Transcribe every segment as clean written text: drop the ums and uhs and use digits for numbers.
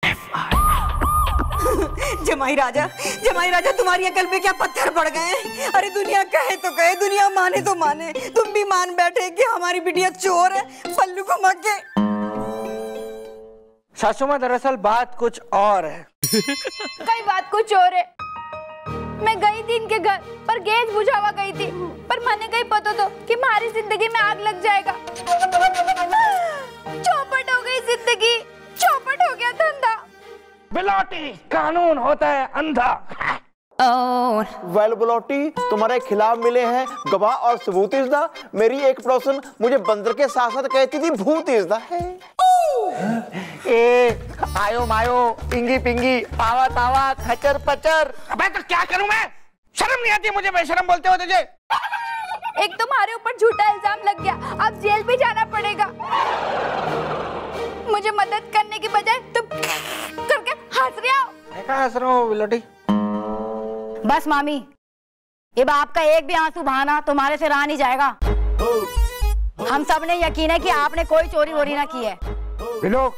जमाई राजा तुम्हारी अकल पे क्या पत्थर पड़ गए हैं? अरे दुनिया कहे तो कहे, दुनिया माने तो माने, तुम भी मान बैठे कि हमारी बिटिया चोर है, पल्लू को मक्के। सासू माँ, दरअसल बात कुछ और है। कई बात कुछ और है। मैं गई थी इनके घर पर गैस बुझावा गई थी, पर मैंने कहीं पता तो कि हमारी जिंदगी में आग लग जाएगा। चौपट हो गई जिंदगी, चौपट हो गया धंधा। बिलोटी, कानून होता है अंधा। वेल बिलोटी, तुम्हारे खिलाफ मिले हैं गवाह और सबूत इज़दा। मेरी एक पड़ोसन मुझे बंदर के साथ साथ कहती थी भूत इज़दा है। ए, आयो मायो, पिंगी पिंगी, पावा तावा, खचर पचर। अबे तो क्या करूं मैं? शर्म नहीं आती मुझे बेशरम बोलते हो तुझे? एक तुम्हारे ऊपर झूठा इल्जाम लग गया, अब जेल भी जाना पड़ेगा। मुझे मदद करने की बजाय तुम करके हंस रहे हो। मैं कहाँ हंस रहा हूँ बिलोटी? बस मामी, अब आपका एक भी आंसू बहाना तुम्हारे से रहा नहीं जाएगा। हम सब ने यकीन है कि आपने कोई चोरी वोरी ना की है। बिलो,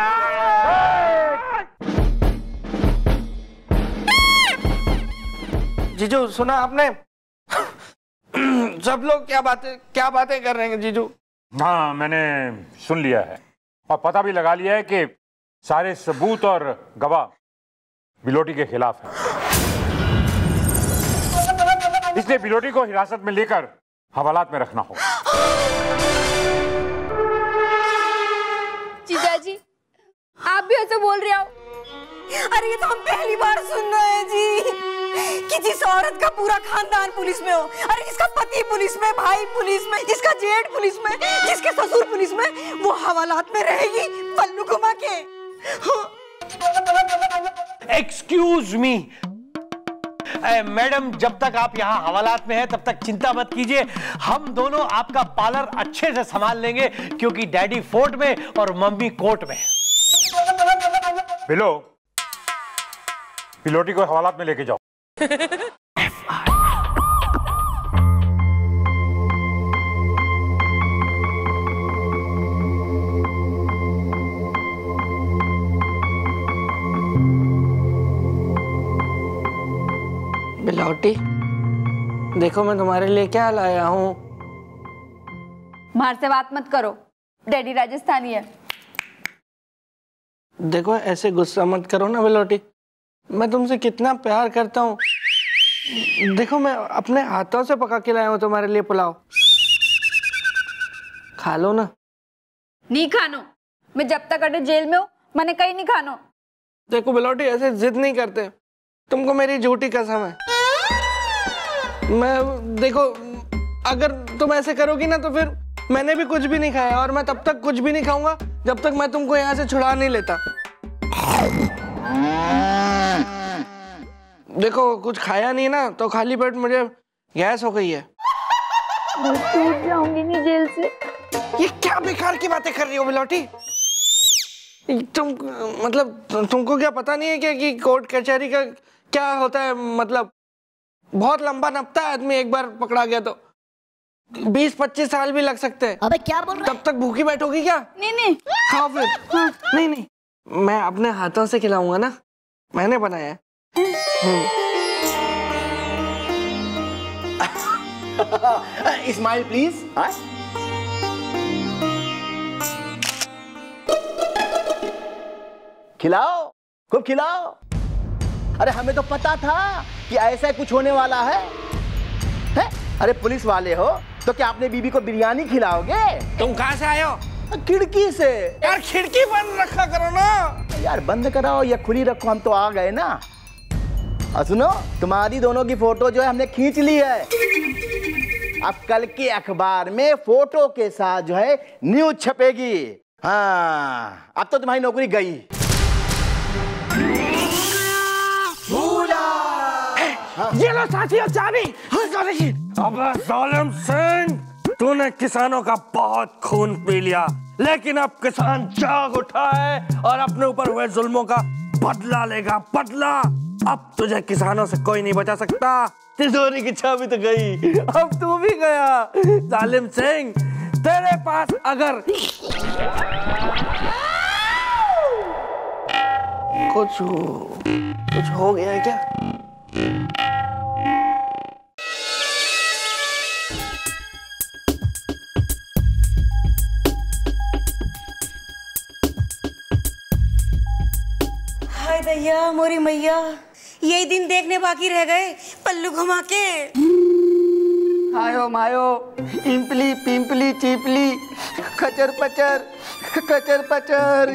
जीजू सुना आपने? सब लोग क्या बातें कर रहे हैं जीजू? हाँ, मैंने सुन लिया है और पता भी लगा लिया है कि सारे सबूत और गवाह बिलोटी के खिलाफ हैं। इसलिए बिलोटी को हिरासत में लेकर हवालात में रखना होगा। जीजाजी, आप भी ऐसे बोल रहे हो? अरे ये तो हम पहली बार सुन रहे हैं जी कि जिस औरत का पूरा खानदान पुलिस में हो, अरे जिसका पति पुलिस में, भाई पुलिस में, जिसका जेठ पुलिस में, जिसके ससुर पुलिस में, वो हवालात में रहेगी पल्लू घुमा के। एक्सक्यूज मी मैडम, जब तक आप यहाँ हवालात में हैं तब तक चिंता मत कीजिए। हम दोनों आपका पार्लर अच्छे से संभाल लेंगे, क्योंकि डैडी फोर्ट में और मम्मी कोर्ट में। बिलोटी को हवालात में लेके जाओ। बिलोटी, देखो मैं तुम्हारे लिए क्या लाया हूँ। मार से बात मत करो, डैडी राजस्थानी है। देखो ऐसे गुस्सा मत करो ना बिलोटी, मैं तुमसे कितना प्यार करता हूँ। देखो मैं अपने हाथों से पका के लाया हूँ तुम्हारे लिए पुलाव, खा लो ना। नहीं खानो, मैं जब तक अटे जेल में हूँ मैंने कहीं नहीं खानो। देखो बिलोटी, ऐसे जिद नहीं करते, तुमको मेरी झूठी कसम है। मैं देखो, अगर तुम ऐसे करोगी ना तो फिर मैंने भी कुछ भी नहीं खाया, और मैं तब तक कुछ भी नहीं खाऊंगा जब तक मैं तुमको यहाँ से छुड़ा नहीं लेता। देखो कुछ खाया नहीं ना तो खाली पेट मुझे गैस हो गई है। टूट जाऊंगी नहीं जेल से। ये क्या बेकार की बातें कर रही हो बिलोटी? तुम मतलब तुमको क्या पता नहीं है क्या कि कोर्ट कचहरी का क्या होता है? मतलब बहुत लंबा नपता है आदमी, एक बार पकड़ा गया तो 20-25 साल भी लग सकते हैं। अबे क्या बोल रहा है? तब तक भूखी बैठोगी क्या? नहीं खाओ फिर। हाँ। नहीं, मैं अपने हाथों से खिलाऊंगा ना, मैंने बनाया है। Smile please. खिलाओ, खूब खिलाओ। अरे हमें तो पता था कि ऐसा कुछ होने वाला है? अरे पुलिस वाले हो तो क्या अपने बीबी को बिरयानी खिलाओगे? तुम कहाँ से आए हो? खिड़की से। यार खिड़की बंद रखा करो ना। यार बंद कराओ या खुली रखो, हम तो आ गए ना। और सुनो, तुम्हारी दोनों की फोटो जो है हमने खींच ली है। अब कल के अखबार में फोटो के साथ जो है न्यूज छपेगी। हाँ, अब तो तुम्हारी नौकरी गई। ये लो साथियों चाबी। अबे जालिम सिंह, तूने किसानों का बहुत खून पी लिया, लेकिन अब किसान जाग उठा है और अपने ऊपर हुए जुल्मों का बदला लेगा, बदला। अब तुझे किसानों से कोई नहीं बचा सकता। तिजोरी की चाबी तो गई, अब तू भी गया। जालिम सिंह, तेरे पास अगर कुछ हो गया है क्या? हाय दैया मोरी मैया, यही दिन देखने बाकी रह गए पल्लू घुमा के। आयो मायो, इम्पली पिंपली चिपली, खचर पचर कचर पचर।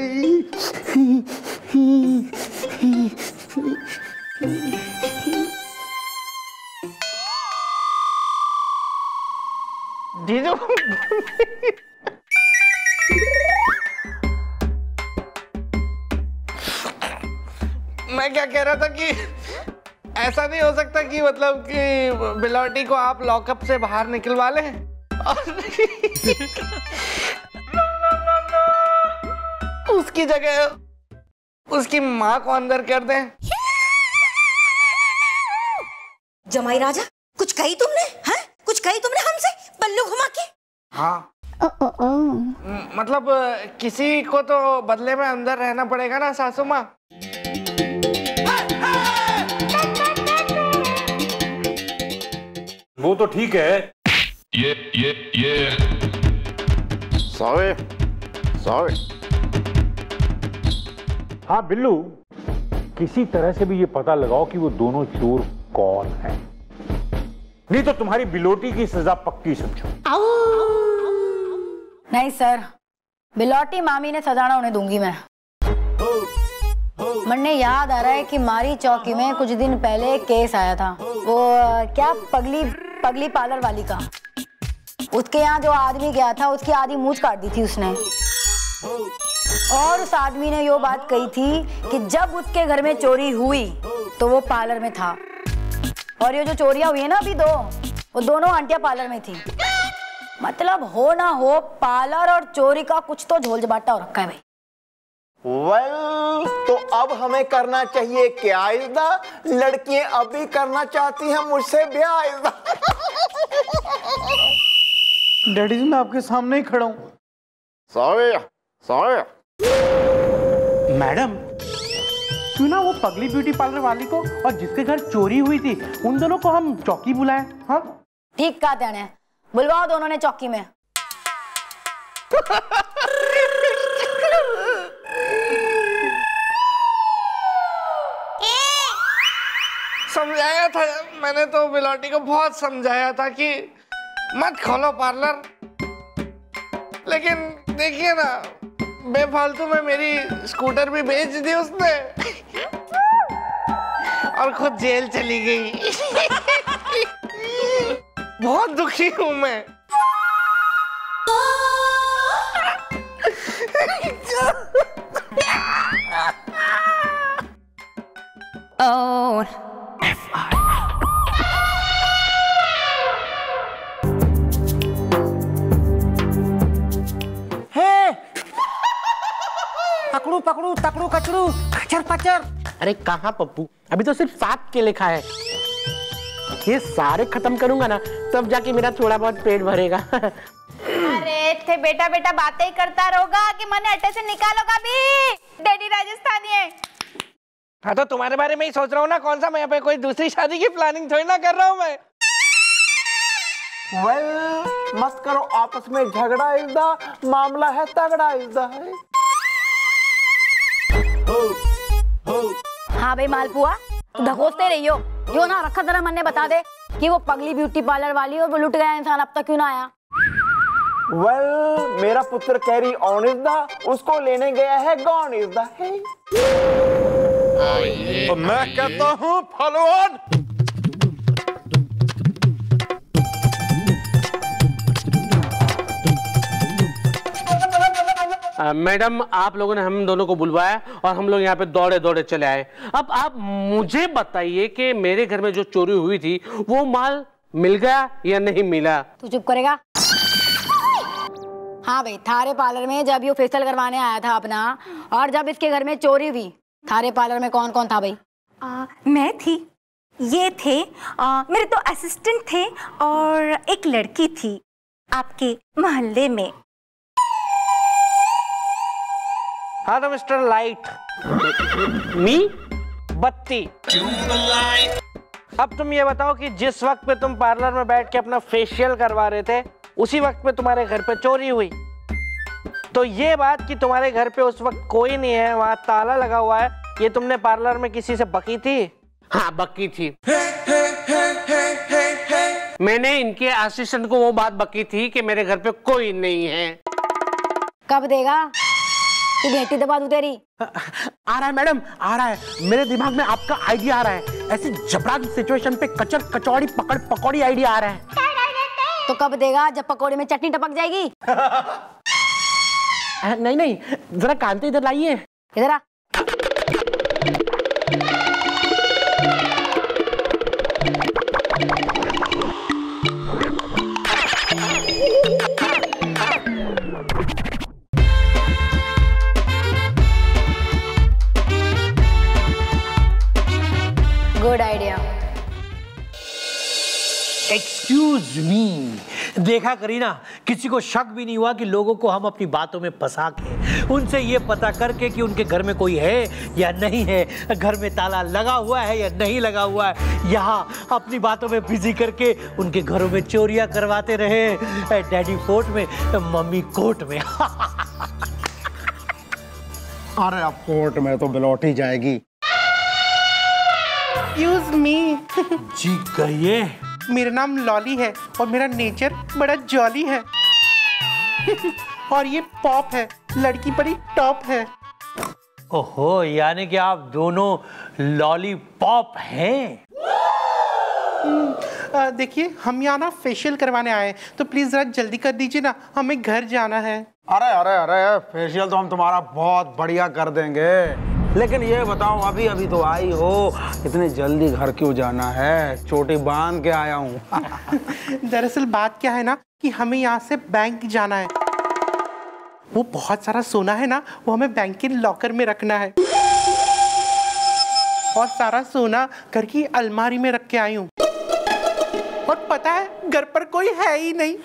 जीजू मैं क्या कह रहा था कि ऐसा नहीं हो सकता कि मतलब कि बिलौटी को आप लॉकअप से बाहर निकलवा लें और उसकी जगह उसकी माँ को अंदर कर दें। जमाई राजा, कुछ कही तुमने? हैं? कुछ कही तुमने हमसे पल्लू घुमा के? हाँ मतलब किसी को तो बदले में अंदर रहना पड़ेगा ना सासू माँ। वो तो ठीक है। ये सॉरी। हाँ बिल्लू, किसी तरह से भी ये पता लगाओ कि वो दोनों चोर कौन है, नहीं तो तुम्हारी बिलोटी की सजा पक्की समझो। नहीं सर, बिलोटी मामी ने सजा ना उन्हें दूंगी मैं। मन्ने याद आ रहा है कि मारी चौकी में कुछ दिन पहले केस आया था, वो क्या पगली पार्लर वाली का। उसके यहाँ जो आदमी गया था उसकी आधी मूंछ काट दी थी उसने, और उस आदमी ने यो बात कही थी कि जब उसके घर में चोरी हुई तो वो पार्लर में था, और ये जो चोरियां हुई है ना अभी वो दोनों आंटियां पार्लर में थी। मतलब हो ना हो पार्लर और चोरी का कुछ तो झोल झपाटा हो रखा है भाई। तो अब हमें करना चाहिए क्या इज़्दा? लड़कियां अभी करना चाहती हैं मुझसे ब्याह इज़्दा। डैडी जी मैं आपके सामने ही खड़ा हूँ। सॉरी मैडम, क्यों ना वो पगली ब्यूटी पार्लर वाली को और जिसके घर चोरी हुई थी उन दोनों को हम चौकी बुलाएं। हाँ ठीक कहा त्याने, बुलवाओ दोनों ने चौकी में। समझाया था मैंने तो बिलौटी को, बहुत समझाया था कि मत खोलो पार्लर, लेकिन देखिए ना बेफालतू में मेरी स्कूटर भी बेच दी उसने और खुद जेल चली गई। बहुत दुखी हूं मैं। और पकड़ू पकड़ू तकड़ू कचड़ू खचर पचर। अरे कहाँ पप्पू, अभी तो सिर्फ 7 के लिखा है। ये सारे खत्म करूंगा ना तब जाके मेरा थोड़ा बहुत पेट भरेगा। अरे थे बेटा बातें ही करता रहोगा कि मने अट्टे से निकालोगा भी। डैडी राजस्थानी है। हाँ तो तुम्हारे बारे में ही सोच रहा हूँ ना, कौन सा मैं यहाँ पे कोई दूसरी शादी की प्लानिंग थोड़ी ना कर रहा हूँ मैं। मत करो आपस में झगड़ा इज़्दा, मामला है तगड़ा इज़्दा है। हाँ भाई मालपुआ, धकोसते रही हो। यो ना रखा जरा मन ने बता दे कि वो पगली ब्यूटी पार्लर वाली और वो लुट गया इंसान अब तक क्यों ना आया। मेरा पुत्र कैरी ऑन इज़्दा, उसको लेने गया है गॉन इज़्दा है। तो मैं कहता हूँ फॉलो ऑन। मैडम आप लोगों ने हम दोनों को बुलवाया और हम लोग यहाँ पे दौड़े दौड़े चले आए। अब आप मुझे बताइए कि मेरे घर में जो चोरी हुई थी वो माल मिल गया या नहीं मिला? तू चुप करेगा? हाँ भाई, थारे पार्लर में जब ये फेशियल करवाने आया था अपना, और जब इसके घर में चोरी हुई, थारे पार्लर में कौन कौन था भाई? मैं थी, ये थे, मेरे 2 असिस्टेंट थे और एक लड़की थी आपके मोहल्ले में। हाँ तो मिस्टर लाइट। मी? बत्ती। अब तुम ये बताओ कि जिस वक्त पे तुम पार्लर में बैठ के अपना फेशियल करवा रहे थे उसी वक्त पे तुम्हारे घर पे चोरी हुई। तो ये बात कि तुम्हारे घर पे उस वक्त कोई नहीं है, वहां ताला लगा हुआ है, ये तुमने पार्लर में किसी से बकी थी? हाँ बकी थी। मैंने इनके असिस्टेंट को वो बात बकी थी कि मेरे घर पे कोई नहीं है। कब देगा? कि घेटी दबा दूं तेरी? आ रहा है मैडम, आ रहा है। मेरे दिमाग में आपका आइडिया आ रहा है। ऐसी जबड़ा की सिचुएशन पे कचर कचौड़ी पकड़ पकौड़ी आइडिया आ रहा है। तो कब देगा? जब पकौड़े में चटनी टपक जाएगी। नहीं नहीं, जरा कांते इधर लाइए। इधर आ। Good idea. एक्सक्यूज मी, देखा करीना, किसी को शक भी नहीं हुआ कि लोगों को हम अपनी बातों में फंसा के उनसे ये पता करके कि उनके घर में कोई है या नहीं है, घर में ताला लगा हुआ है या नहीं लगा हुआ है, यहाँ अपनी बातों में बिजी करके उनके घरों में चोरियां करवाते रहे। डैडी फोर्ट में, मम्मी कोर्ट में। अरे अब कोर्ट में तो बिलौटी जाएगी। Excuse me. जी कहिए। मेरा नाम लॉली है और मेरा नेचर बड़ा जॉली है। और ये पॉप है, लड़की बड़ी टॉप है। ओहो, यानी कि आप दोनों लॉलीपॉप हैं। देखिए, हम यहाँ ना फेशियल करवाने आए हैं, तो प्लीज जरा जल्दी कर दीजिए ना, हमें घर जाना है। अरे अरे अरे, फेशियल तो हम तुम्हारा बहुत बढ़िया कर देंगे, लेकिन ये बताओ अभी अभी तो आई हो, इतने जल्दी घर क्यों जाना है? चोटी बांध के आया हूँ। दरअसल बात क्या है ना कि हमें यहाँ से बैंक जाना है। वो बहुत सारा सोना है ना, वो हमें बैंक के लॉकर में रखना है। और सारा सोना घर की अलमारी में रख के आई हूँ। और पता है, घर पर कोई है ही नहीं।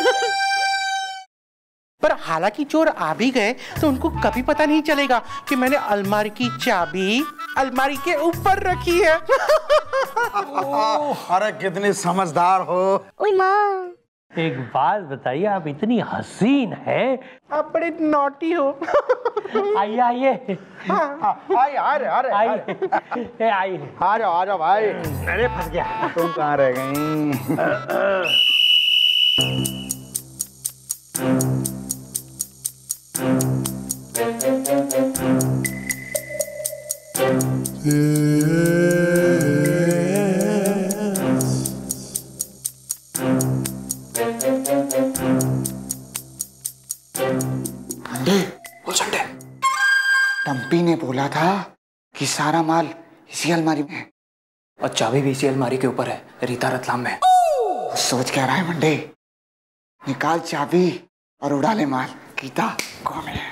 पर हालांकि चोर आ भी गए तो उनको कभी पता नहीं चलेगा कि मैंने अलमारी की चाबी अलमारी के ऊपर रखी है। अरे कितनी समझदार हो। ओए माँ, एक बात बताइए, आप इतनी हसीन हैं। आप बड़े नॉटी हो। आइए आइए। आइए अरे अरे आइए आइए। आ जाओ भाई। अरे फंस गया। तुम कहाँ रह गई? टम्पी ने बोला था कि सारा माल इसी अलमारी में है और चाबी भी इसी अलमारी के ऊपर है, रीता रतलाम में। सोच क्या रहा है मंडे? निकाल चाबी और उड़ा ले माल। गीता कौन है?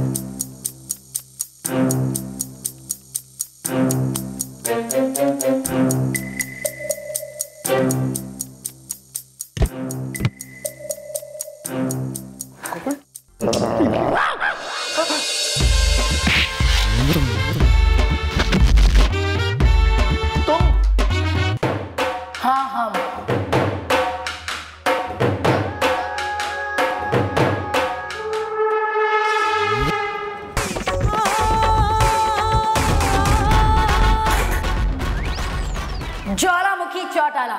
ज्वालामुखी चौटाला।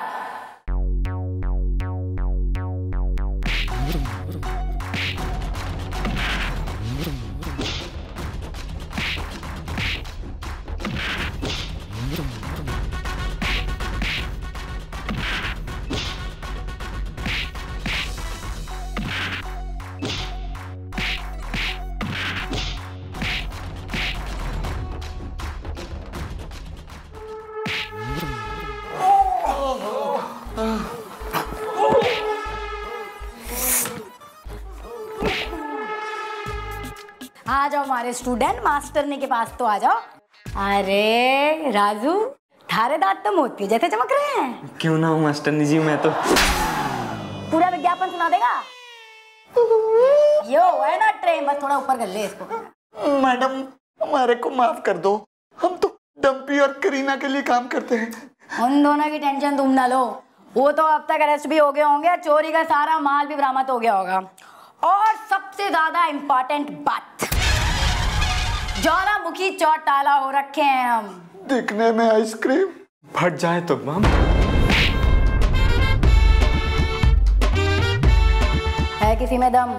आ जाओ हमारे स्टूडेंट, मास्टरनी के पास तो आ जाओ। अरे राजू, थारे दांत तो मोती जैसे चमक रहे हैं। क्यों ना हो मास्टरनी जी, मैं तो पूरा विज्ञापन सुना देगा। यो है ना ट्रेन, बस थोड़ा ऊपर कर ले इसको। मैडम हमारे को माफ कर दो, हम तो डम्पी और करीना के लिए काम करते हैं। उन दोनों की टेंशन तुम ना लो, वो तो अब तक अरेस्ट भी हो गए होंगे, चोरी का सारा माल भी बरामद हो गया होगा। और सबसे ज्यादा इम्पोर्टेंट बात, ज्वालामुखी चौटाला हो रखे हैं हम। दिखने में आइसक्रीम, फट जाए तो बम। है किसी में दम?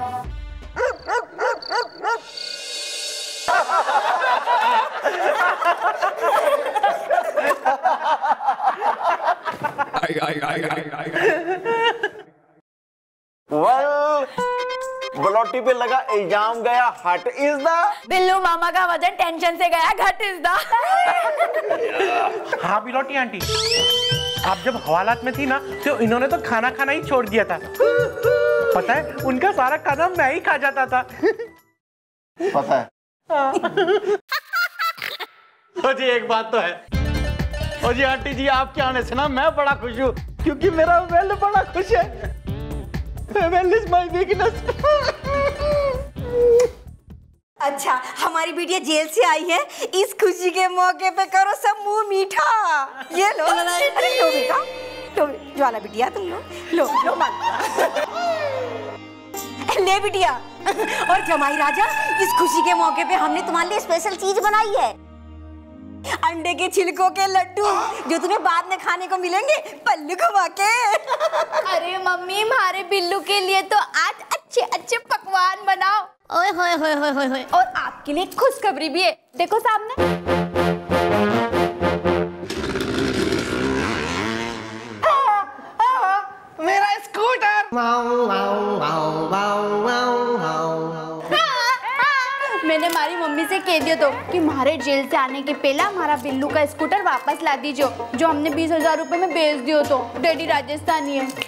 ब्लॉटी पे लगा इल्जाम गया, हट इज द बिल्लू मामा का वजन टेंशन से गया, घट इज द। हाँ बिलोटी आंटी, आप जब हवालात में थी ना तो इन्होंने तो खाना खाना ही छोड़ दिया था। पता है उनका सारा खाना मैं ही खा जाता था। पता है। ओ जी एक बात तो है, ओ जी आंटी जी आपके आने से ना मैं बड़ा खुश हूँ, क्योंकि मेरा वेल बड़ा खुश है। Well is my weakness. अच्छा हमारी बिटिया जेल से आई है, इस खुशी के मौके पे करो सब मुंह मीठा। ये लो, अरे लो बेटा, लो ज्वाला बिटिया तुम लो ले बिटिया। और जमाई राजा, इस खुशी के मौके पे हमने तुम्हारे लिए स्पेशल चीज बनाई है, अंडे के छिलकों के लड्डू, जो तुम्हें बाद में खाने को मिलेंगे पल्लू घुमा के। अरे मम्मी, हमारे बिल्लू के लिए तो आज अच्छे अच्छे पकवान बनाओ। ओए होए होए होए होए होए। और आपके लिए खुशखबरी भी है, देखो सामने। मेरा स्कूटर। मैंने हमारी मम्मी से कह दिया तो कि हमारे जेल से आने के पहले हमारा बिल्लू का स्कूटर वापस ला दीजिए, जो हमने 20,000 रुपए में बेच दियो। तो डैडी राजस्थानी है।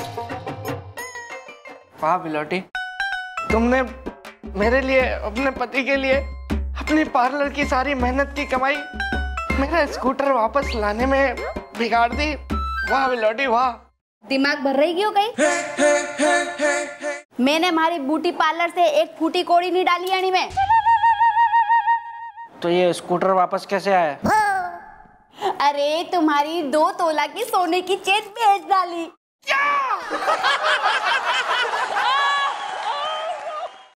वाह बिलोटी, तुमने मेरे लिए, अपने पति के लिए, अपनी पार्लर की सारी मेहनत की कमाई मेरा स्कूटर वापस लाने में बिगाड़ दी। वाह बिलोटी वाह। दिमाग भर रही क्यों गई? मैंने हमारी ब्यूटी पार्लर से एक फूटी कोड़ी नहीं डाली यानी में। तो ये स्कूटर वापस कैसे आया? अरे तुम्हारी 2 तोला की सोने की चेन बेच डाली।